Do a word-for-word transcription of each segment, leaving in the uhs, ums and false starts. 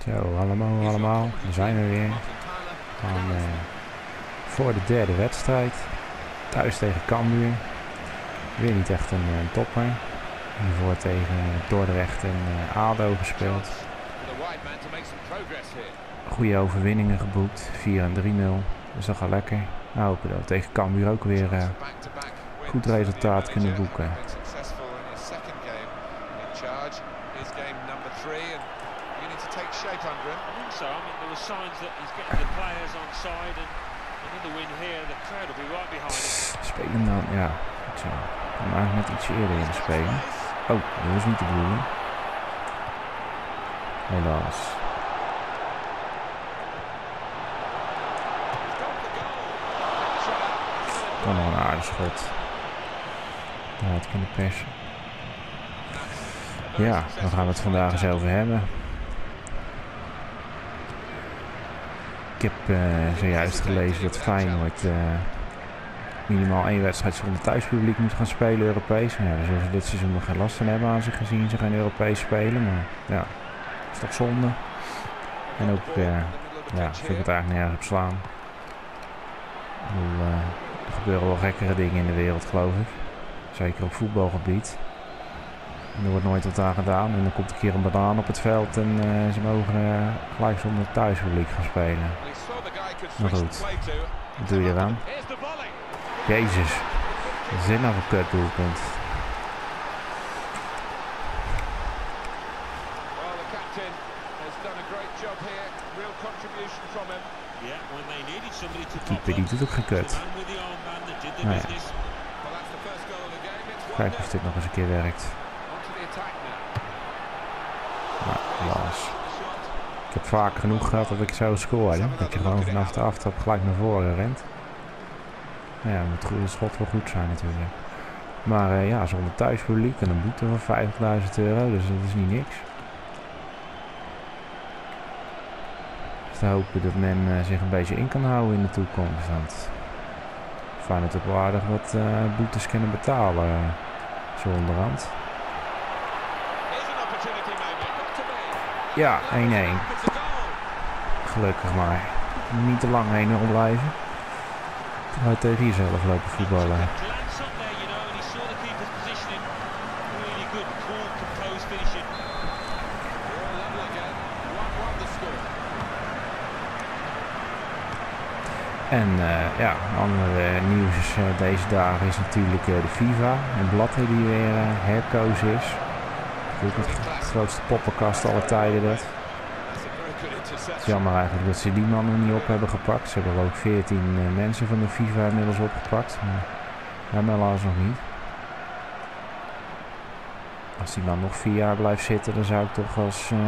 Zo, allemaal, allemaal. We zijn er weer. We gaan uh, voor de derde wedstrijd. Thuis tegen Cambuur. Weer niet echt een, een topper. Hiervoor tegen Dordrecht en uh, ADO gespeeld. Goede overwinningen geboekt. vier en drie nul. Dus dat gaat lekker. Nou, hopen dat we tegen Cambuur ook weer uh, goed resultaat kunnen boeken. Spelen hem dan, ja. Goed zo. Dan maak ik net iets eerder in de spelen. Oh, dat was niet de bedoeling. Helaas. Dan nog een aardig schot. Daaruit kunnen persen. Ja, daar gaan we het vandaag eens over hebben. Ik heb uh, zojuist gelezen dat Feyenoord uh, minimaal één wedstrijd zonder thuispubliek moet gaan spelen Europees. Ja, daar zullen ze dit seizoen nog geen last van hebben aan zich gezien ze geen Europees spelen. Maar ja, dat is toch zonde. En ook, uh, ja, vind ik het eigenlijk nergens op slaan. Ik bedoel, uh, er gebeuren wel gekkere dingen in de wereld, geloof ik. Zeker op voetbalgebied. En er wordt nooit wat aan gedaan. En dan komt een keer een banaan op het veld en uh, ze mogen uh, gelijk zonder thuispubliek gaan spelen. Maar goed, wat doe je eraan? Jezus, wat is dit nou voor kut doelpunt? De keeper die doet ook geen kut. Nou ja. Kijken of dit nog eens een keer werkt. Nou, helaas. Ik heb vaak genoeg gehad dat ik zo scoorde. Dat je gewoon vanaf de aftrap gelijk naar voren rent. Nou ja, moet het schot wel goed zijn natuurlijk. Maar uh, ja, zonder thuispubliek en een boete van vijftigduizend euro, dus dat is niet niks. Dus te hopen dat men uh, zich een beetje in kan houden in de toekomst. Want fijn dat het wel aardig wat uh, boetes kunnen betalen, uh, zo onderhand. Ja, één één. Gelukkig maar. Niet te lang één nul blijven. Dan ga je tegen jezelf lopen voetballen. En uh, ja, andere nieuws is, uh, deze dagen is natuurlijk uh, de FIFA. En Blatter die weer uh, herkozen is. Het grootste poppenkast aller tijden dat. Het is jammer eigenlijk dat ze die man nog niet op hebben gepakt. Ze hebben ook veertien uh, mensen van de FIFA inmiddels opgepakt. Maar hem helaas nog niet. Als die man nog vier jaar blijft zitten, dan zou ik toch als uh,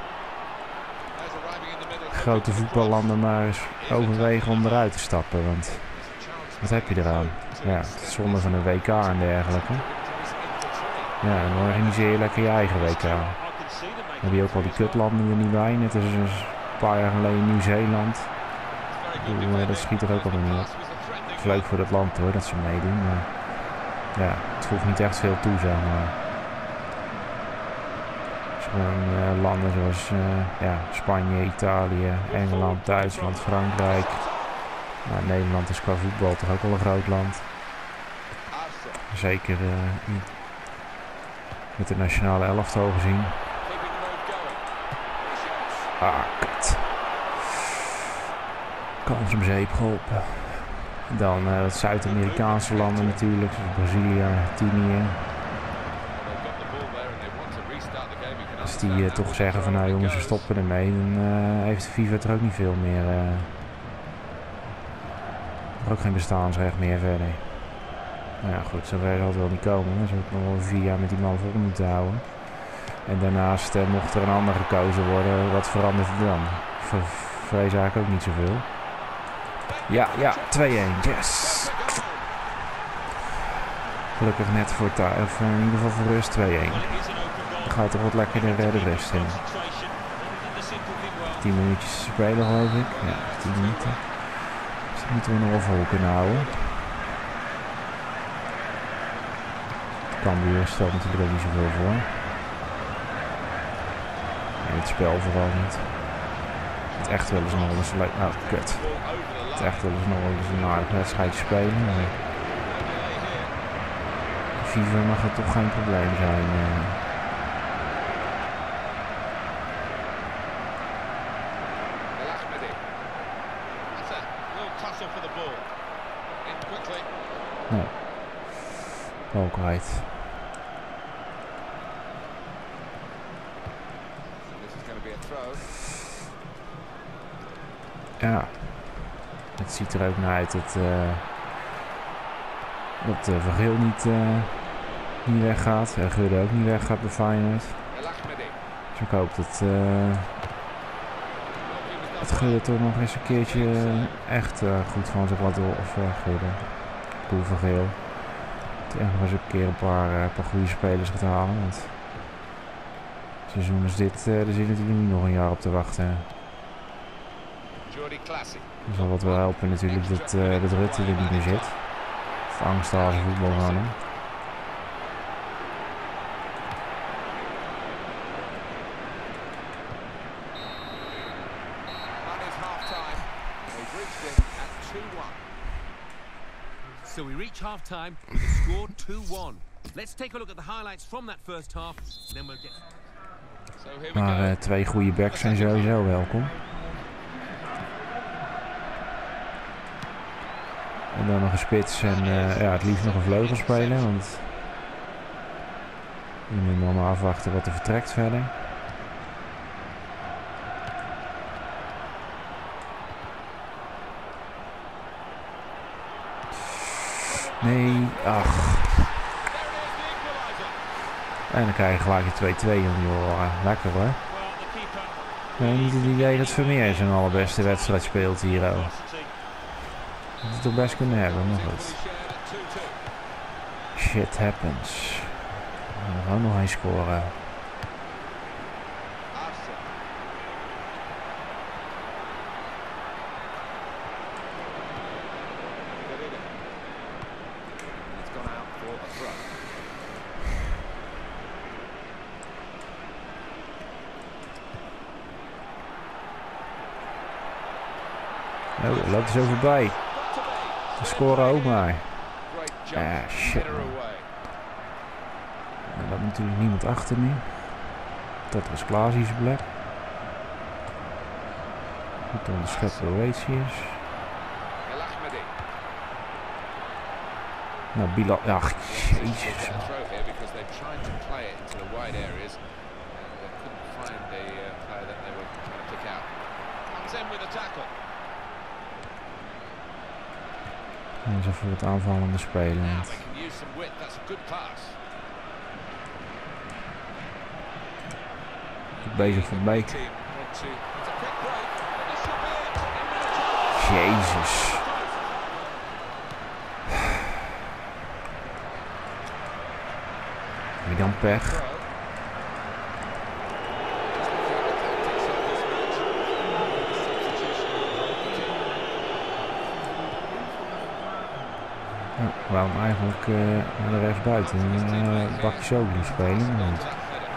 grote voetballanden maar eens overwegen om eruit te stappen. Want wat heb je eraan? Ja, het is zonde van een W K en dergelijke. Ja, dan organiseer je lekker je eigen W K. Dan heb je ook al die kutlanden er niet bij. Net als een paar jaar geleden Nieuw-Zeeland. Dat schiet er ook al niet op. Het is leuk voor dat land hoor, dat ze meedoen. Maar ja, het voegt niet echt veel toe, zeg maar. Dus gewoon uh, landen zoals uh, ja, Spanje, Italië, Engeland, Duitsland, Frankrijk. Nou, Nederland is qua voetbal toch ook wel een groot land. Zeker uh, met de nationale elftal gezien. Ah, kut. Kans om zeep geholpen. Dan uh, het Zuid-Amerikaanse landen natuurlijk, zoals Brazilië, Argentinië. Als die uh, toch zeggen van nou jongens we stoppen ermee, dan uh, heeft de FIFA er ook niet veel meer. Uh, er ook geen bestaansrecht meer verder. Nou ja goed, zover zal het wel niet komen. Dan zou ik nog wel vier jaar met die man vol moeten houden. En daarnaast uh, mocht er een ander gekozen worden, wat verandert er dan? Ik vrees eigenlijk ook niet zoveel. Ja, ja, twee één, yes! Gelukkig net voor tijd, of in ieder geval voor rust twee één. Dan gaat er wat lekkerder de rust in. tien minuutjes spelen geloof ik. Ja, tien minuten. Dus dat moeten we nog wel vol kunnen houden. Cambuur stelt natuurlijk ook niet zoveel voor. En het spel vooral niet. Het echt willen ze nog wel eens een leuk... Oh, kut. Het echt willen ze nog wel eens een aardig wedstrijdje spelen. Maar... FIFA mag het toch geen probleem zijn. Uh... Nee. Bal kwijt. Ja. Het ziet er ook naar uit dat, uh, dat uh, Van Geel niet, uh, niet weggaat. En Gudde ook niet weggaat bij Feyenoord. Dus ik hoop dat, uh, dat Gudde toch nog eens een keertje uh, echt uh, goed van zich laat door. Of uh, Gudde. Koel Van Geel. Dat hij echt nog eens een keer een paar, uh, paar goede spelers gaat halen. Want het seizoen als dit, uh, daar zit natuurlijk niet nog een jaar op te wachten. Dat zal wat wel helpen natuurlijk dat, uh, dat Rutte er niet meer zit. Of angsthazen voetbal gaan hem. So we reach half time with the score two one. Let's take a look at the highlights from that first half. Then we'll get. Maar uh, twee goede backs zijn sowieso welkom. En dan nog een spits en uh, ja, het liefst nog een vleugel spelen, want je moet nog maar afwachten wat er vertrekt verder. Nee, ach. En dan krijg je gelijk een twee-twee, joh. Lekker hoor. Ik heb niet het idee dat Vermeer zijn allerbeste wedstrijd speelt hier ook. Dat het toch best kunnen hebben, maar goed. Shit happens. We gaan ook nog eens scoren. Oh, loopt er zo voorbij. We scoren ook maar. Ah, shit man. Er loopt natuurlijk niemand achter nu. Dat was Klaasie's plek. Goed onderschept door Waitius. Nou, Bilal. Ach, jezus. En zo voor het aanvallende spelen. Goed bezig van Beek. Jezus. Heb je dan pech? Ja, waarom eigenlijk uh, naar de rechtsbuiten een uh, bakje Zoglu spelen? Want...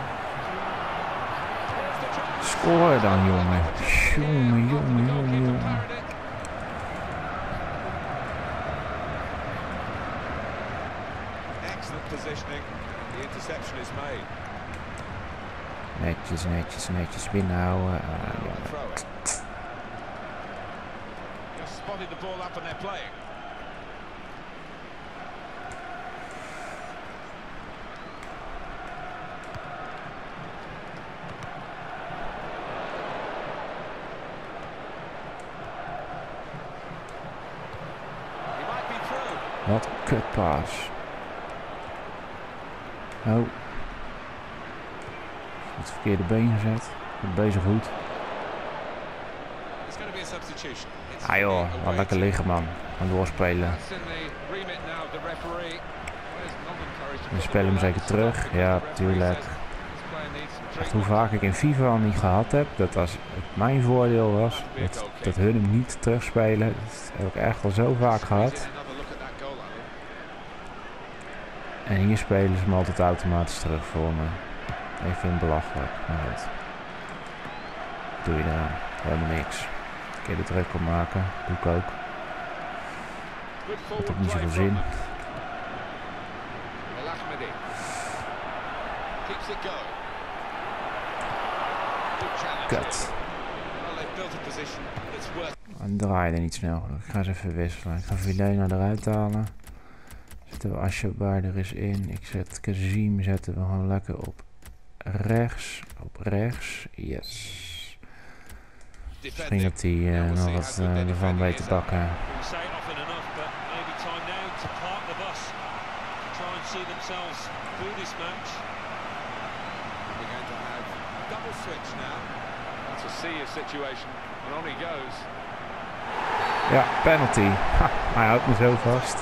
Score dan, jongen. Jongen, jongen, jongen, jongen. Netjes, netjes, netjes binnenhouden. Uh, jongen. Wat een kutpaas. Oh. Het verkeerde been gezet. Goed bezig goed. Ah joh, laat lekker liggen man. Gaan doorspelen. We spelen hem zeker terug. Ja, tuurlijk. Echt hoe vaak ik in FIFA al niet gehad heb. Dat als het mijn voordeel was. Dat, dat hun hem niet terugspelen. Dat heb ik echt al zo vaak gehad. En hier spelen ze hem altijd automatisch terug voor me. Ik vind het belachelijk. Maar goed. Wat doe je eraan? Helemaal niks. Een keer de druk op maken. Doe ik ook. Dat heeft niet zoveel zin. Kut. En draai er niet snel. Ik ga eens even wisselen. Ik ga Vilena eruit halen. Zetten we Ashabar er eens in. Ik zet Kazim zetten we gewoon lekker op rechts. Op rechts. Yes. Misschien dat hij uh, nog wat uh, ervan weet te pakken. Ja, penalty. Ha, hij houdt me zo vast.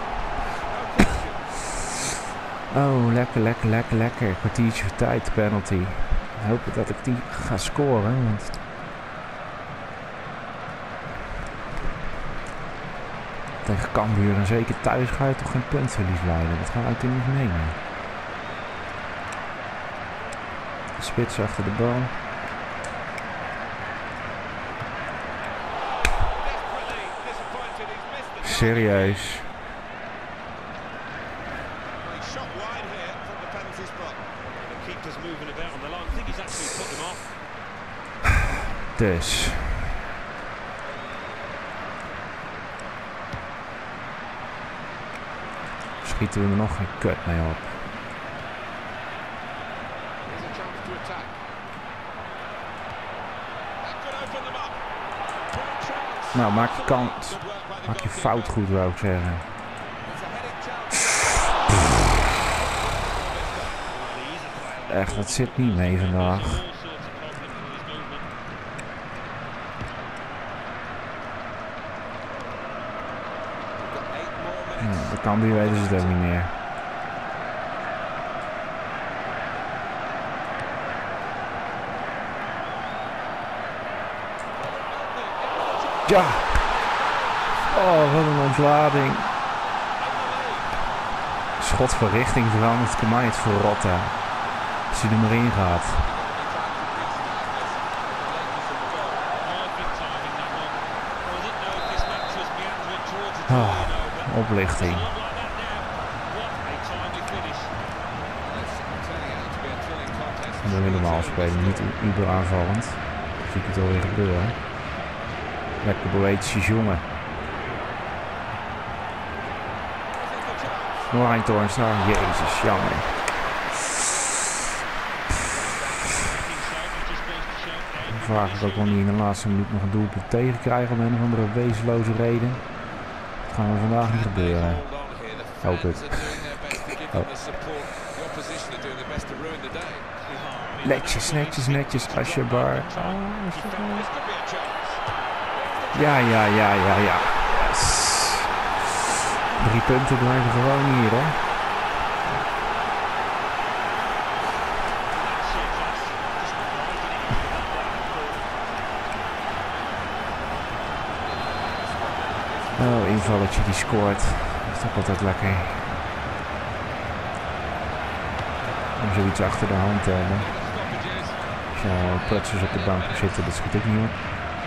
Oh, lekker, lekker, lekker, lekker. Kwartiertje voor tijd, penalty. Ik hoop dat ik die ga scoren, want... Tegen Cambuur en zeker thuis ga je toch geen puntverlies leiden. Dat gaan we natuurlijk niet meenemen. De spits achter de bal. Serieus. Dus. Schieten we er nog geen kut mee op. Nou, maak je kans. Maak je fout goed, wou ik zeggen. Echt, dat zit niet mee vandaag. Ja, de Cambuur weten ze het ook niet meer. Ja! Oh, wat een ontlading. Schot van richting verandert. Kan mij het verrotten. Als hij er maar in gaat. Oh, oplichting. Dat wil normaal spelen, niet uber aanvallend. Zie ik het alweer gebeuren. Lekker poëtische jongen. Nog een Toornstra. Jezus, jammer. Dan vraag ik ook wel niet in de laatste minuut nog een doelpunt tegen krijgen om een of andere wezenloze reden. Dat gaan we vandaag niet gebeuren. Hoop ik. Oh. Netjes, netjes, netjes. Ashabar. Oh, ja, ja, ja, ja, ja. Yes. Drie punten blijven gewoon hier, hè. Oh, invalletje die scoort. Dat is toch altijd lekker. Om zoiets achter de hand te hebben. Als je al prutsers op de bank zitten, dat schiet ik niet op.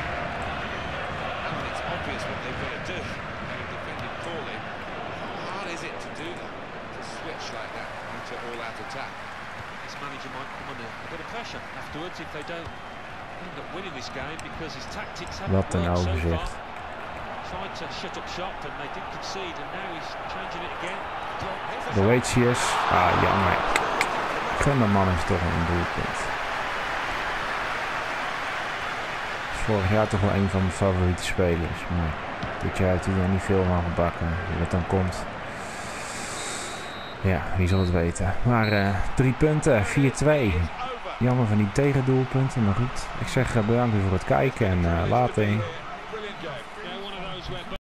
Wat een overzicht. Boetius. Ah, jammer. Gunderman is toch een doelpunt. Is vorig jaar toch wel een van mijn favoriete spelers. Maar dit jaar heeft hij er niet veel van gebakken. Hoe dat dan komt. Ja, wie zal het weten. Maar uh, drie punten, vier twee. Jammer van die tegendoelpunten, maar goed. Ik zeg uh, bedankt voor het kijken en uh, later.